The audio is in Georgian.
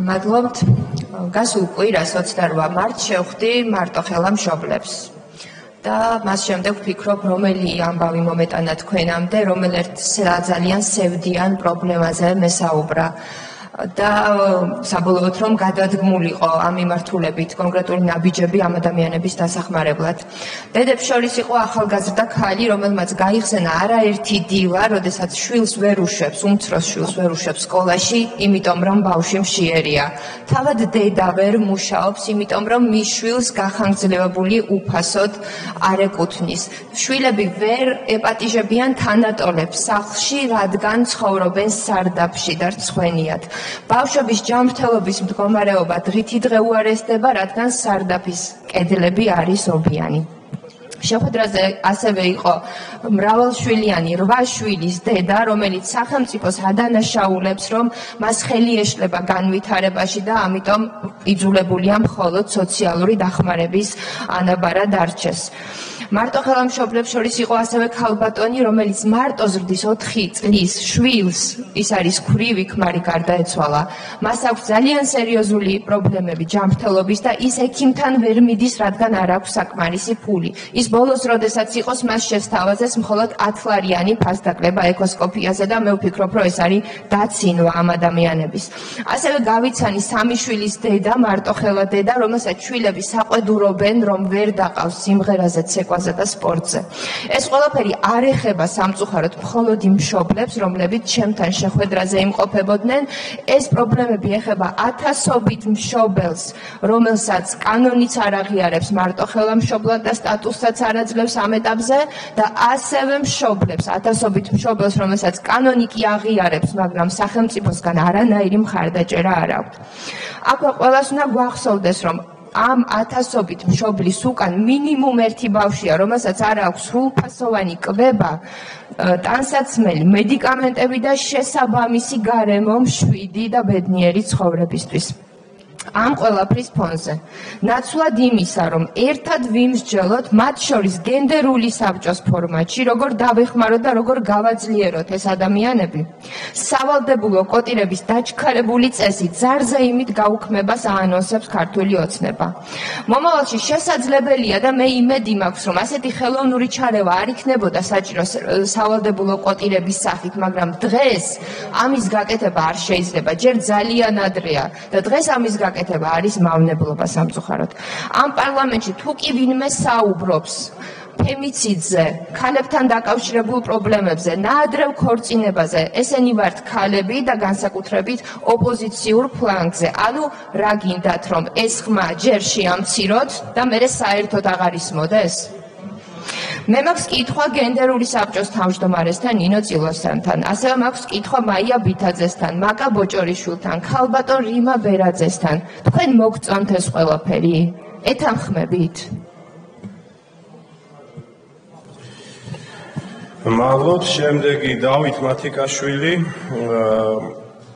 მადლობთ. გასულ კვირას 28 მარტს შევხვდი მარტოხელა მშობლებს. და მას შემდეგ ვფიქრობ, რომელი ამბავი მომეტანა თქვენამდე, რომელ ერთ ძალიან სევდიან პრობლემაზე მესაუბრა. და საბოლოოდ რომ გადადგმულიყო ამ მიმართულებით კონკრეტული ნაბიჯები ამ ადამიანების დასახმარებლად. დედებს შორის იყო ახალგაზრდა ქალი, რომელმაც გაიხსენა არაერთი დილა, როდესაც შვილს ვერ უშვებს, უმცროს შვილს ვერ უშვებს სკოლაში, იმიტომ რომ ბავშვი მშიერია. თავად დედა ვერ მუშაობს, იმიტომ რომ მის შვილს გახანგრძლივებული უფასოდ არ ეკუთვნის. შვილები ვერ ეპატიჟებიან თანატოლებს სახლში, რადგან ცხოვრობენ სარდაფში და რცხვენიათ. ბავშვების ჯანმრთელობის მდგომარეობა დღითი დღე უარესდება, რადგან სარდაფის კედლები არის ობიანი. შეხვედრაზე ასევე იყო მრავალშვილიანი 8 შვილის დედა, რომელიც სახელმწიფოს ადანაშაულებს, რომ მას ხელი ეშლება განვითარებაში და ამიტომ იძულებულია მხოლოდ სოციალური დახმარების ანაბარა დარჩეს. მარტოხელა მშობლებს შორის იყო ასევე ქალბატონი, რომელიც მარტო ზრდის 4 წლის შვილს, ის არის ქვრივი ქმარი, გარდაეცვალა. მას აქვს ძალიან სერიოზული პრობლემები ჯანმრთელობის და ის ექიმთან ვერ მიდის, რადგან არ აქვს საკმარისი ფული. ის ბოლოს, როდესაც იყოს, მას შესთავაზეს მხოლოდ 10 ლარიანი ფასდაკლება ეკოსკოპიაზე და მე ვფიქრობ, რომ ეს არის დაცინვა ამ ადამიანების. ასევე გავიცანი 3 შვილის დედა, მარტოხელა დედა, რომელსაც შვილები საყვედურობენ, რომ ვერ დაყავს სიმღერაზე, ცეკვაზე და სპორტზე. ეს ყველაფერი არ ეხება სამწუხაროდ მხოლოდ იმ მშობლებს, რომლებიც ჩემთან შეხვედრაზე იმყოფებოდნენ. ეს პრობლემები ეხება ათასობით მშობელს, რომელსაც კანონიც არ აღიარებს მარტოხელა მშობლად და სტატუსსაც არ აძლევს ამ ეტაპზე და ასევე მშობლებს, ათასობით მშობელს, რომელსაც კანონი კი აღიარებს, მაგრამ სახელმწიფოსგან არანაირი მხარდაჭერა არ აქვს. აქვე ყველას უნდა გვახსოვდეს, რომ ამ ათასობით მშობლის უკან მინიმუმ ერთი ბავშვია, რომელსაც არ აქვს სრულფასოვანი კვება, ტანსაცმელი, მედიკამენტები და შესაბამისი გარემო მშვიდი და ბედნიერი ცხოვრებისთვის. ამ ყველაფრის ფონზე ნაცვლად იმისა, რომ ერთად ვიმსჯელოთ, მათ შორის გენდერული საბჭოს ფორმატში, როგორ დავეხმაროთ და როგორ გავაძლიეროთ ეს ადამიანები, სავალდებულო კოტირების დაჩქარებული წესი ზარზე იმით გაუქმებას აანონსებს ქართული ოცნება. მომავალში შესაძლებელია და მე იმედი მაქვს, რომ ასეთი ხელოვნური ჩარევა არ იქნებოდა საჭირო სავალდებულო კოტირების სახით, მაგრამ დღეს ამის გაკეთება არ შეიძლება, ჯერ ძალიან ადრეა და დღეს ამის გაკეთება არის მავნებლობა სამწუხაროდ. ამ პარლამენტში თუ კი ვინმე საუბრობს ფემიციდზე, ქალებთან დაკავშირებულ პრობლემებზე, ნაადრევ ქორწინებაზე, ესენი ვართ ქალები და განსაკუთრებით ოპოზიციურ ფლანგზე. ანუ რა გინდათ, რომ ეს ხმა ჯერ შეამციროთ და მერე საერთოდ აღარ ისმოდეს? მე მაქვს კითხვა გენდერული საბჭოს თავმჯდომარესთან ნინო წილოსანთან, ასევე მაქვს კითხვა მაია ბითაძესთან, მაკა ბოჭორიშვილთან, ქალბატონ რიმა ბერაძესთან. თქვენ მოგწონთ ეს ყველაფერი? ეთანხმებით? მადლობთ. შემდეგი დავით მათიკაშვილი.